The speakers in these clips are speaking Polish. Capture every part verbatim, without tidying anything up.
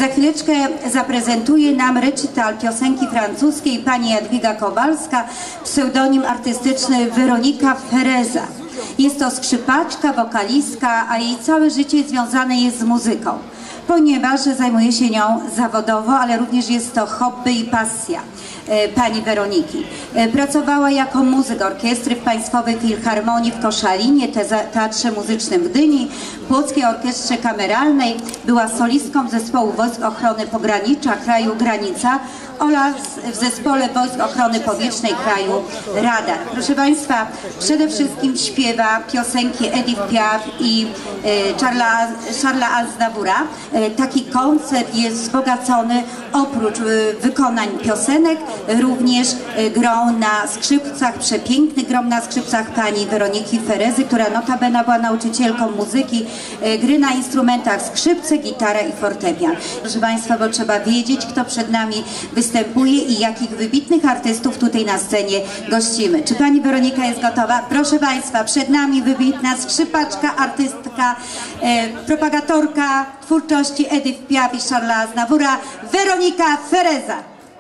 Za chwileczkę zaprezentuje nam recital piosenki francuskiej pani Jadwiga Kowalska, pseudonim artystyczny Weronika Fereza. Jest to skrzypaczka, wokalistka, a jej całe życie związane jest z muzyką, ponieważ zajmuje się nią zawodowo, ale również jest to hobby i pasja pani Weroniki. Pracowała jako muzyk orkiestry w Państwowej Filharmonii w Koszalinie, Teatrze Muzycznym w Gdyni, Płockiej Orkiestrze Kameralnej, była solistką zespołu Wojsk Ochrony Pogranicza kraju Granica oraz w zespole Wojsk Ochrony Powietrznej kraju Radar. Proszę Państwa, przede wszystkim śpiewa piosenki Edith Piaf i e, Charlesa, Charlesa Aznavoura. E, taki koncert jest wzbogacony oprócz e, wykonań piosenek, również e, grą na skrzypcach, przepiękny grom na skrzypcach pani Weroniki Ferezy, która notabene była nauczycielką muzyki, e, gry na instrumentach skrzypce, gitara i fortepian. Proszę Państwa, bo trzeba wiedzieć, kto przed nami występuje i jakich wybitnych artystów tutaj na scenie gościmy. Czy pani Weronika jest gotowa? Proszę Państwa, przed nami wybitna skrzypaczka, artystka, e, propagatorka twórczości Edith Piaf i Charlesa Aznavoura, Weronika Fereza.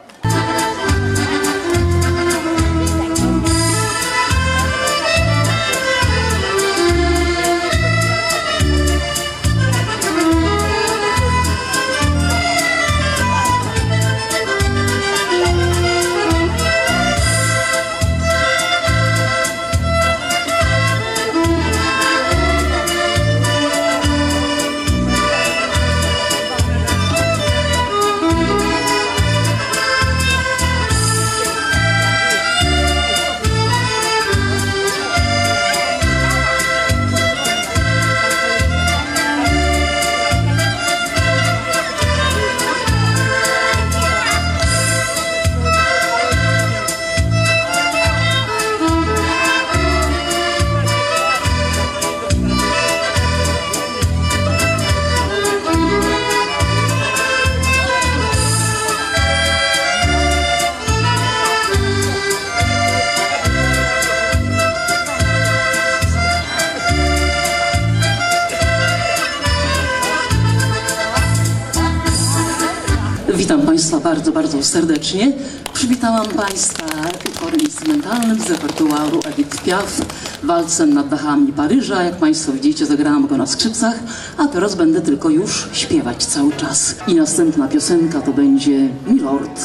Witam Państwa bardzo, bardzo serdecznie. Przywitałam Państwa utworem instrumentalnym z repertuaru Edith Piaf, walcem nad dachami Paryża. Jak Państwo widzicie, zagrałam go na skrzypcach, a teraz będę tylko już śpiewać cały czas. I następna piosenka to będzie Milord.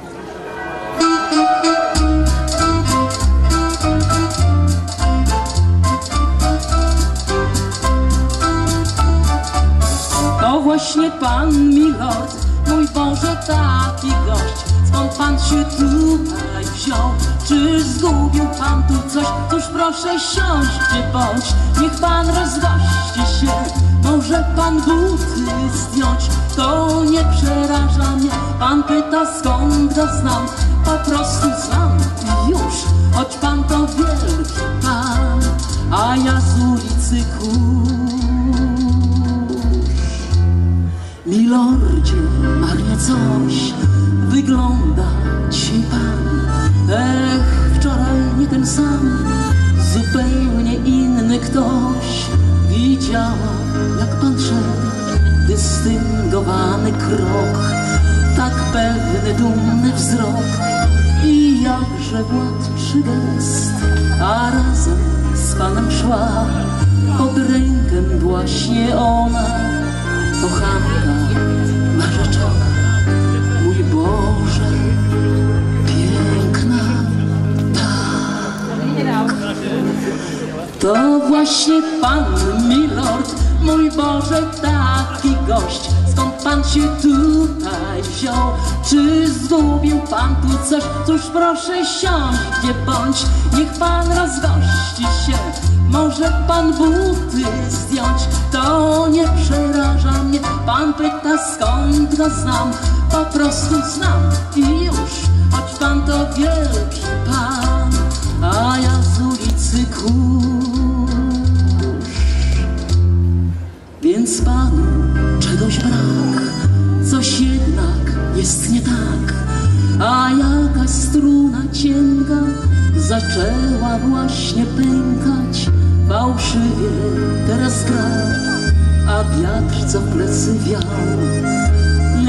To właśnie Pan Milord, mój Boże, taki gość. Skąd Pan się tutaj wziął? Czy zgubił Pan tu coś? Cóż, proszę siądźcie bądź, niech Pan rozgości się. Może Pan buty zdjąć? To nie przeraża mnie. Pan pyta, skąd go znam? Po prostu znam i już, choć Pan to wielki Pan, a ja z ulicy Kurz. Milordzie, marnie coś wygląda dzisiaj Pan. Ech, wczoraj nie ten sam, zupełnie inny ktoś. Widziałam, jak Pan szedł, dystyngowany krok, tak pewny, dumny wzrok i jakże władczy gest. A razem z Panem szła pod rękę właśnie ona, kochanka narzeczona. Mój Boże, piękna tak. To właśnie Pan Milord, mój Boże, taki gość. Skąd Pan się tutaj wziął? Czy zgubił Pan tu coś? Cóż, proszę siądźcie bądź, niech Pan rozgości się. Może Pan buty zdjąć? To nie przeraża mnie. Pan pyta, skąd go znam? Po prostu znam i już, choć Pan to wielki Pan, a ja z ulicy Kurz. Więc Panu czegoś brak, coś jednak jest nie tak, a jakaś struna cienka zaczęła właśnie pękać. Fałszywie teraz gra, a wiatr co w plecy wiał,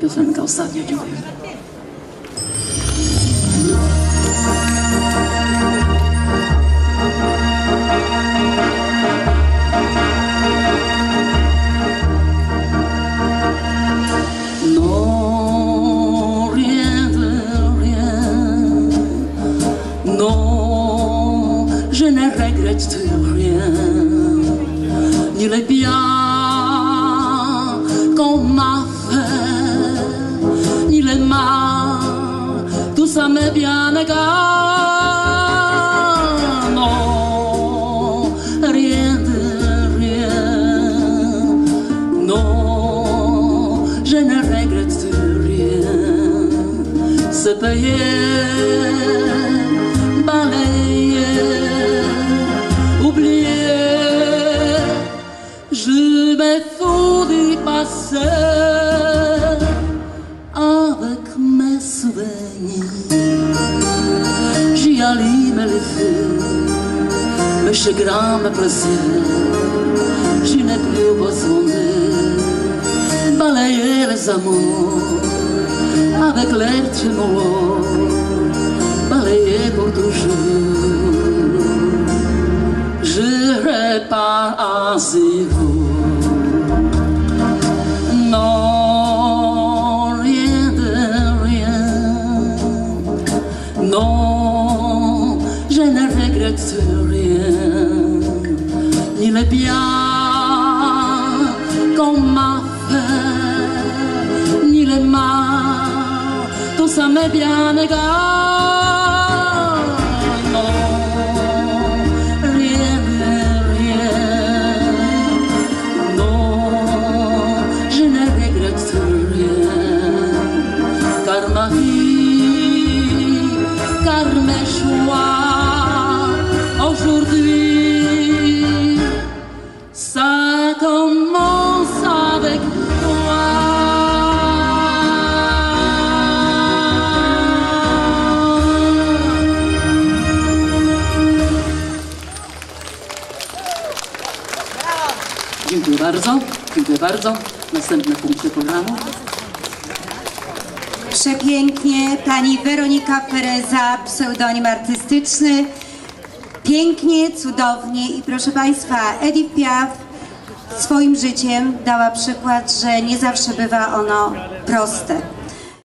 piosenka ostatnia. Dziękuję. Je ne regrette rien, ni le bien qu'on m'a fait, ni le mal, tout ça m'est bien égal. Non, rien de rien, non, je ne regrette rien. C'est payé, balayé, je me fous du passé avec mes souvenirs. J'y allume les feux, mes chagrins, mes plaisirs. Je n'ai plus besoin de balayer les amours avec l'air trémolo, balayer pour toujours. Je repars à zéro. Non, rien de rien. Non, je ne regrette rien. Ni le bien qu'on m'a fait, ni le mal, tout ça m'est bien égal. Car ma vie, car mes choix, aujourd'hui, ça commence avec toi. Dziękuję bardzo, dziękuję bardzo. Następne punkty programu. Przepięknie, pani Weronika Fereza, pseudonim artystyczny. Pięknie, cudownie i proszę Państwa, Edith Piaf swoim życiem dała przykład, że nie zawsze bywa ono proste.